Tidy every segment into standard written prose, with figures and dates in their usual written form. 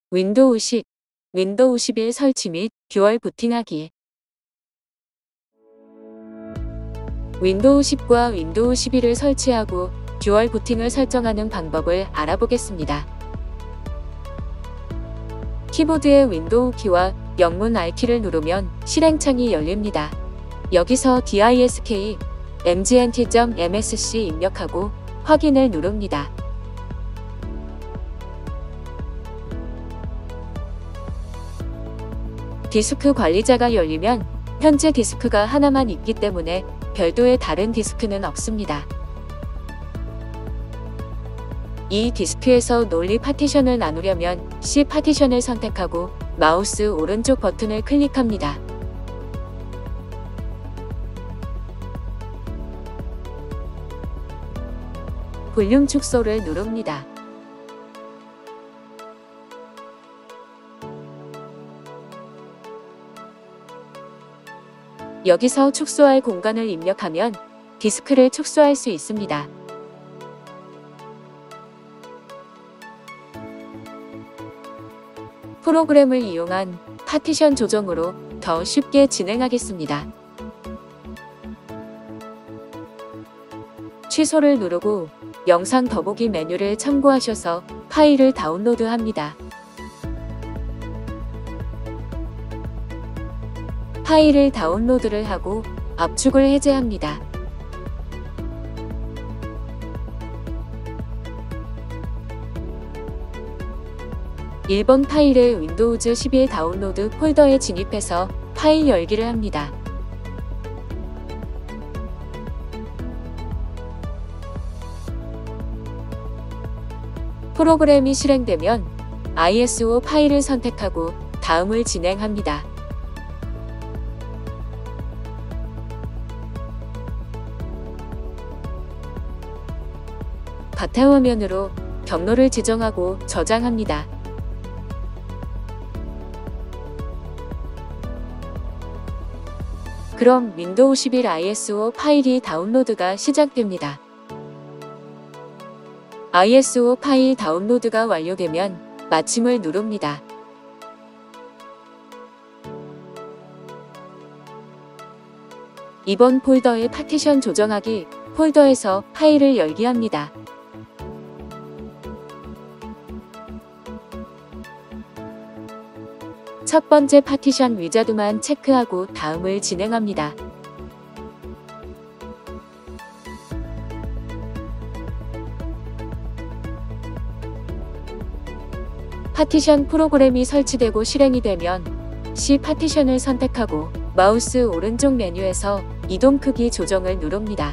윈도우 10, 윈도우 11 설치 및 듀얼 부팅하기. 윈도우 10과 윈도우 11을 설치하고 듀얼 부팅을 설정하는 방법을 알아보겠습니다. 키보드의 윈도우 키와 영문 R키를 누르면 실행창이 열립니다. 여기서 disk mgnt.msc 입력하고 확인을 누릅니다. 디스크 관리자가 열리면 현재 디스크가 하나만 있기 때문에 별도의 다른 디스크는 없습니다. 이 디스크에서 논리 파티션을 나누려면 C 파티션을 선택하고 마우스 오른쪽 버튼을 클릭합니다. 볼륨 축소를 누릅니다. 여기서 축소할 공간을 입력하면 디스크를 축소할 수 있습니다. 프로그램을 이용한 파티션 조정으로 더 쉽게 진행하겠습니다. 취소를 누르고 영상 더보기 메뉴를 참고하셔서 파일을 다운로드합니다. 파일을 다운로드를 하고 압축을 해제합니다. (1번) 파일을 윈도우즈 11 다운로드 폴더에 진입해서 파일 열기를 합니다. 프로그램이 실행되면 ISO 파일을 선택하고 다음을 진행합니다. 바탕화면으로 경로를 지정하고 저장합니다. 그럼 윈도우 11 ISO 파일이 다운로드가 시작됩니다. ISO 파일 다운로드가 완료되면 마침을 누릅니다. (2번) 폴더의 파티션 조정하기 폴더에서 파일을 열기 합니다. 첫 번째 파티션 위자드만 체크하고 다음을 진행합니다. 파티션 프로그램이 설치되고 실행이 되면 C 파티션을 선택하고 마우스 오른쪽 메뉴에서 이동 크기 조정을 누릅니다.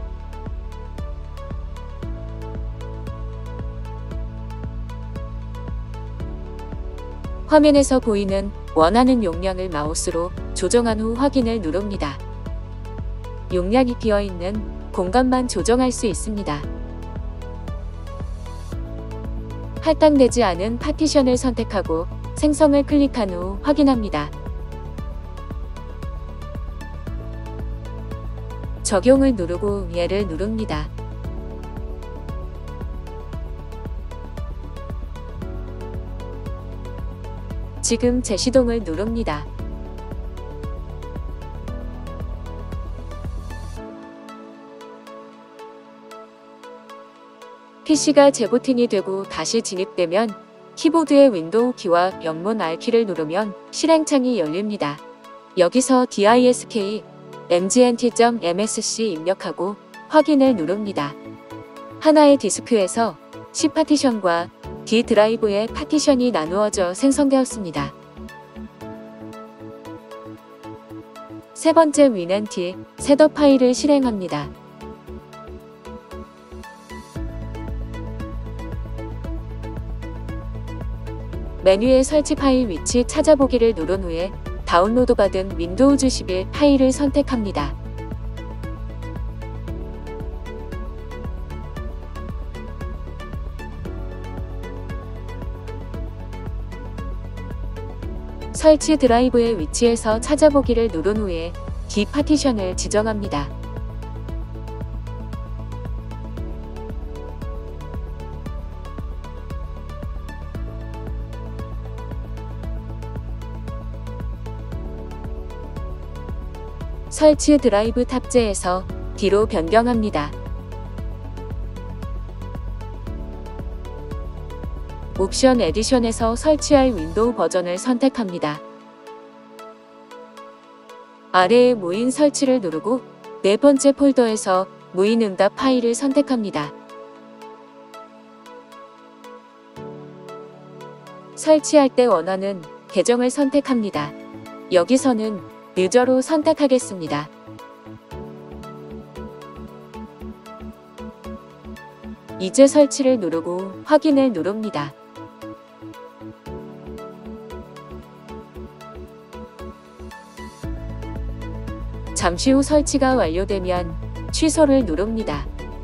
화면에서 보이는 원하는 용량을 마우스로 조정한 후 확인을 누릅니다. 용량이 비어있는 공간만 조정할 수 있습니다. 할당되지 않은 파티션을 선택하고 생성을 클릭한 후 확인합니다. 적용을 누르고 얘를 누릅니다. 지금 재시동을 누릅니다. PC가 재부팅이 되고 다시 진입되면 키보드의 윈도우 키와 영문 R키를 누르면 실행창이 열립니다. 여기서 disk mgnt.msc 입력하고 확인을 누릅니다. 하나의 디스크에서 C 파티션과 D 드라이브의 파티션이 나누어져 생성되었습니다. 세 번째 윈앤티 셋업 파일을 실행합니다. 메뉴의 설치 파일 위치 찾아보기를 누른 후에 다운로드 받은 윈도우즈 11 파일을 선택합니다. 설치 드라이브의 위치에서 찾아보기를 누른 후에 D 파티션을 지정합니다. 설치 드라이브 탑재해서 D로 변경합니다. 옵션 에디션에서 설치할 윈도우 버전을 선택합니다. 아래에 무인 설치를 누르고 네 번째 폴더에서 무인 응답 파일을 선택합니다. 설치할 때 원하는 계정을 선택합니다. 여기서는 유저로 선택하겠습니다. 이제 설치를 누르고 확인을 누릅니다. 잠시 후 설치가 완료되면 취소를 누릅니다.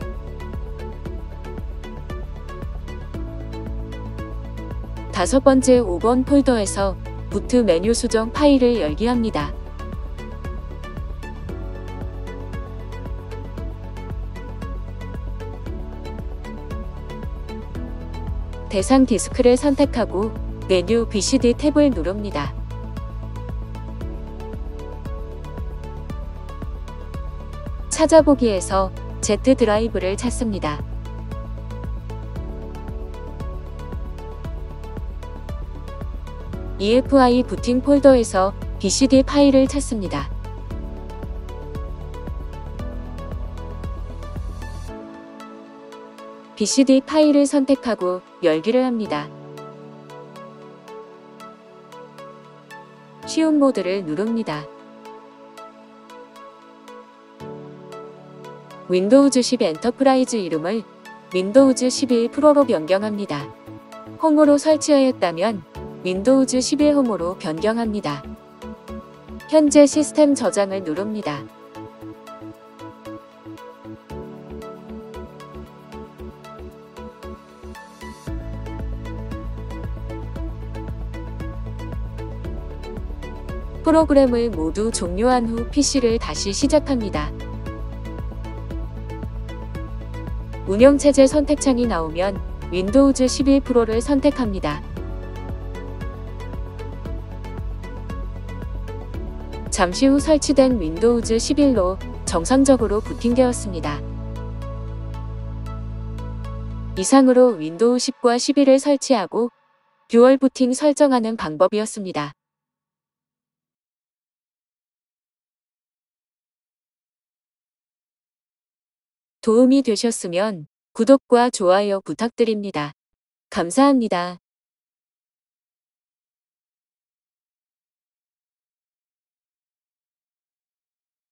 다섯 번째 5번 폴더에서 부트 메뉴 수정 파일을 열기 합니다. 대상 디스크를 선택하고 메뉴 BCD 탭을 누릅니다. 찾아보기에서 Z 드라이브를 찾습니다. EFI 부팅 폴더에서 BCD 파일을 찾습니다. BCD 파일을 선택하고 열기를 합니다. 쉬운 모드를 누릅니다. 윈도우즈 10 엔터프라이즈 이름을 윈도우즈 11 프로로 변경합니다. 홈으로 설치하였다면 윈도우즈 11 홈으로 변경합니다. 현재 시스템 저장을 누릅니다. 프로그램을 모두 종료한 후 PC를 다시 시작합니다. 운영체제 선택창이 나오면 윈도우즈 11 프로를 선택합니다. 잠시 후 설치된 윈도우즈 11로 정상적으로 부팅되었습니다. 이상으로 윈도우 10과 11을 설치하고 듀얼 부팅 설정하는 방법이었습니다. 도움이 되셨으면 구독과 좋아요 부탁드립니다. 감사합니다.